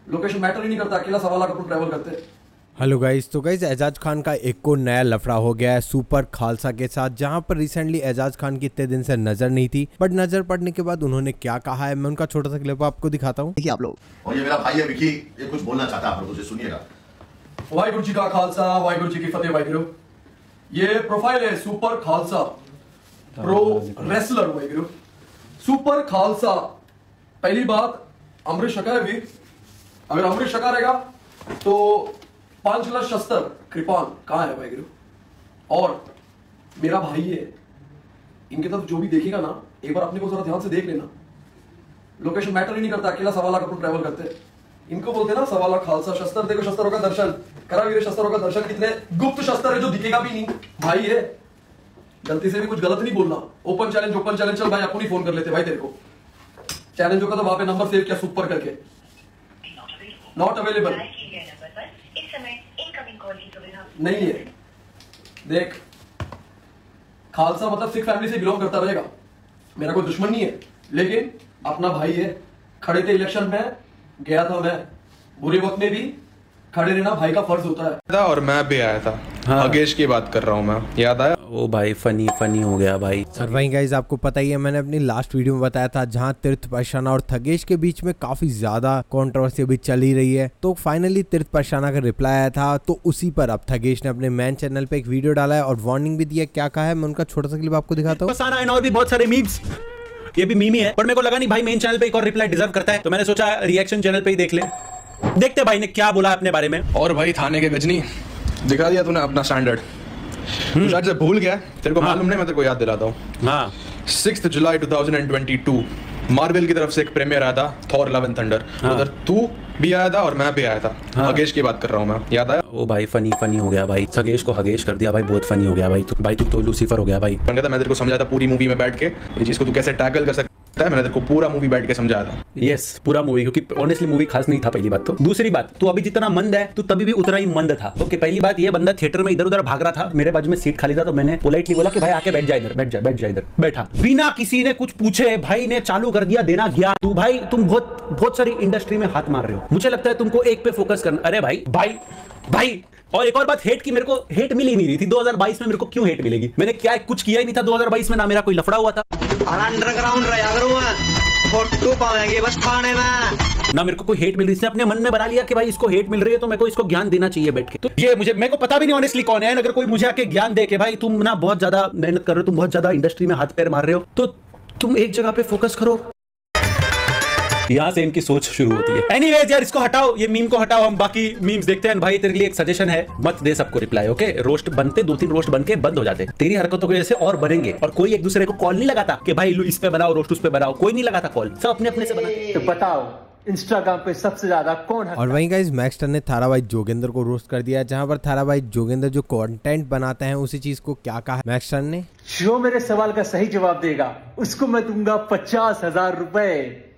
Location matter ही नहीं करता, अकेला 1.25 लाख अपन ट्रैवल करते हैं। हेलो गाइस, तो गाइस एजाज खान का एक को नया लफड़ा हो गया है सुपर खालसा के साथ, जहां पर रिसेंटली एजाज खान की इतने दिन से नजर नहीं थी, बट नजर पड़ने के बाद उन्होंने क्या कहा है मैं उनका छोटा सा क्लिप आपको दिखाता हूं। देखिए आप लोग, और ये मेरा भाई है विकी, ये कुछ बोलना चाहता है आप लोगों से, सुनिएगा। वाहिगुरु जी का खालसा, वाहिगुरु जी की फतेह। वाहिगुरु, ये प्रोफाइल है super Khalsa pro wrestler. Waheguru, super Khalsa. पहली बात, अमृत शका है वीर। अगर अमृत शका रहेगा तो 5 लाख शस्त्र कृपान कहाँ है वाहिगुरु? और मेरा भाई है, इनके तरफ जो भी देखेगा ना, एक बार अपने को जरा ध्यान से देख लेना। लोकेशन मैटर ही नहीं करता, अकेला 1.25 लाख अपन ट्रैवल करते हैं। इनको बोलते हैं ना 1.25 लाख खालसा। शस्त्र देखो, शस्त्रों का दर्शन करा वीर, शस्त्रों का दर्शन। कितने गुप्त शस्त्र है जो दिखेगा भी नहीं। भाई है, गलती से भी कुछ गलत नहीं बोलना। ओपन चैलेंज चल भाई, अपन ही फोन कर लेते भाई तेरे को। चैलेंज होगा तो वहां पे नंबर सेव किया सुपर करके, नॉट अवेलेबल नहीं है। देख, खालसा मतलब सिख फैमिली से बिलोंग करता रहेगा। मेरा कोई दुश्मन नहीं है, लेकिन अपना भाई है। खड़े थे इलेक्शन में, गया था मैं। बुरे वक्त में भी खड़े रहना भाई का फर्ज होता है। और मैं भी आया था। हाँ। अगेश की बात कर रहा हूँ मैं, याद आया? ओ भाई फनी हो गया भाई। और वहीं गाइज आपको पता ही है, मैंने अपनी लास्ट वीडियो में बताया था जहां तीर्थ पाशाना और थगेश के बीच में काफी ज्यादा कंट्रोवर्सी अभी चल ही रही है। तो फाइनली तीर्थ पाशाना का रिप्लाई आया था, तो उसी पर अब थगेश ने अपने मेन चैनल पे एक वीडियो डाला है और वार्निंग भी दिया। क्या कहा है मैं उनका छोटा सा क्लिप आपको दिखाता हूँ। पसाना एंड और भी बहुत सारे मीम्स, ये भी मीम ही है, पर मेरे को लगा नहीं भाई मेन चैनल पे एक और रिप्लाई डिजर्व करता है, तो मैंने सोचा रिएक्शन चैनल पे ही देख ले। देखते भाई ने क्या बोला अपने बारे में। और भाई थाने के गजनी दिखा दिया तूने अपना स्टैंडर्ड। तू शायद से भूल गया, तेरे को मालूम नहीं, मैं तेरे को याद दिलाता हूँ। हाँ, 6 जुलाई 2022 मार्वल की तरफ से एक प्रीमियर आया था, थॉर लव एंड थंडर। उधर तू भी आया था और मैं भी आया था। हाँ। अगेश की बात कर रहा हूँ मैं, याद आया? ओ भाई फनी हो गया भाई। सगेश को हगेश कर दिया भाई, बहुत फनी हो गया भाई तू तो लूसीफर हो गया भाई। मैं तेरे को समझा था पूरी मूवी में बैठ के ये चीज को तू कैसे टैकल कर सकता है। मैंने तेरे को पूरा मूवी बैठ के समझाया था। यस, पूरा मूवी, क्योंकि ऑनेस्टली मूवी खास नहीं था पहली बात तो। दूसरी बात, तू अभी जितना मंद है तू तभी भी उतना ही मंद था। ओके, पहली बात, ये बंदा थिएटर में इधर उधर भाग रहा था, मेरे बाजू में सीट खाली था, तो मैंने पोलाइटली बोला कि भाई आके बैठ जा इधर, बैठ जा इधर। बैठा बिना किसी ने कुछ पूछे, भाई ने चालू कर दिया देना ज्ञान। तू भाई तुम बहुत सारी इंडस्ट्री में हाथ मार रहे हो, मुझे लगता है तुमको एक पे फोकस करना। अरे भाई और एक और बात, हेट की मेरे को हेट मिल ही नहीं रही थी 2022 में। मेरे को क्यों हेट मिलेगी? मैंने क्या कुछ किया ही नहीं था 2022 में, ना मेरा कोई लफड़ा हुआ था, अंडरग्राउंड रहा करूं फोटो पाएंगे बस थाने में, ना मेरे को कोई हेट मिल रही। इसने अपने मन में बना लिया कि भाई इसको हेट मिल रही है तो मेरे को इसको ज्ञान देना चाहिए बैठ के। तो ये मेरे को पता भी नहीं ऑनेस्टली कौन है। अगर कोई मुझे आके ज्ञान दे के भाई तुम ना बहुत ज्यादा मेहनत कर रहे हो, तुम बहुत ज्यादा इंडस्ट्री में हाथ पैर मार रहे हो, तो तुम एक जगह पे फोकस करो। यहां से इनकी सोच शुरू होती है। एनीवेज यार, इसको हटाओ, ये मीम को हटाओ, हम बाकी मीम्स देखते हैं। भाई तेरे लिए एक सजेशन है, मत दे सबको रिप्लाई। ओके, रोस्ट बनते 2-3 रोस्ट बन के बंद हो जाते, तेरी हरकतों की वजह से और बनेंगे। और कोई एक दूसरे को कॉल नहीं लगाता कि भाई इस पे बनाओ रोस्ट, उस पे बनाओ, कोई नहीं लगाता कॉल, सब अपने अपने से बनाते। तो बताओ इंस्टाग्राम पे सबसे ज्यादा कौन है? और वहीं गाइस मैक्सटर ने थाराबाई जोगेंद्र को रोस्ट कर दिया, जहां पर थाराबाई जोगेंद्र जो कंटेंट बनाते हैं उसी चीज को क्या कहा मैक्सटर ने। जो मेरे सवाल का सही जवाब देगा उसको मैं दूंगा 50,000 रुपए।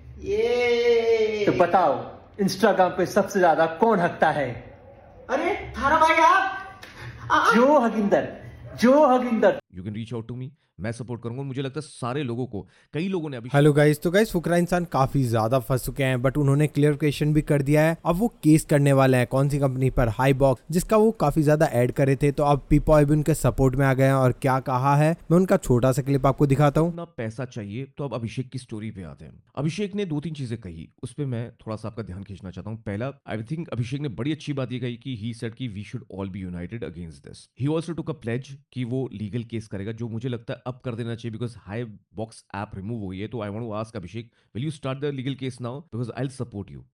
ये तो बताओ इंस्टाग्राम पे सबसे ज्यादा कौन हकता है? अरे थारा भाई आप जो हगिंदर। You can reach out to me, मैं सपोर्ट करूंगा। मुझे लगता है सारे लोगों को, कई लोगों ने अभी। हेलो गाइस, तो गाइस फुकरा इंसान काफी ज्यादा फंस चुके हैं, बट उन्होंने क्लियरिफिकेशन भी कर दिया है। अब वो केस करने वाले हैं कौन सी कंपनी पर, हाई बॉक्स, जिसका वो काफी ज्यादा ऐड करे थे। तो अब पीपॉय भी उनके सपोर्ट में आ गए हैं और क्या कहा है मैं उनका छोटा सा क्लिप आपको दिखाता हूँ। ना पैसा चाहिए, तो अब अभिषेक की स्टोरी पे आते हैं। अभिषेक ने 2-3 चीजें कही, उस पर मैं थोड़ा सा आपका ध्यान खींचना चाहता हूँ। पहला, आई थिंक अभिषेक ने बड़ी अच्छी बात ये कही कि ही सेड कि we should all be united against this. He also took a pledge कि वो लीगल केस करेगा, जो मुझे लगता है अब कर देना चाहिए, because Hibox app remove हो गई है। तो I want to ask Abhishek, will you start the legal case now, because I will support you.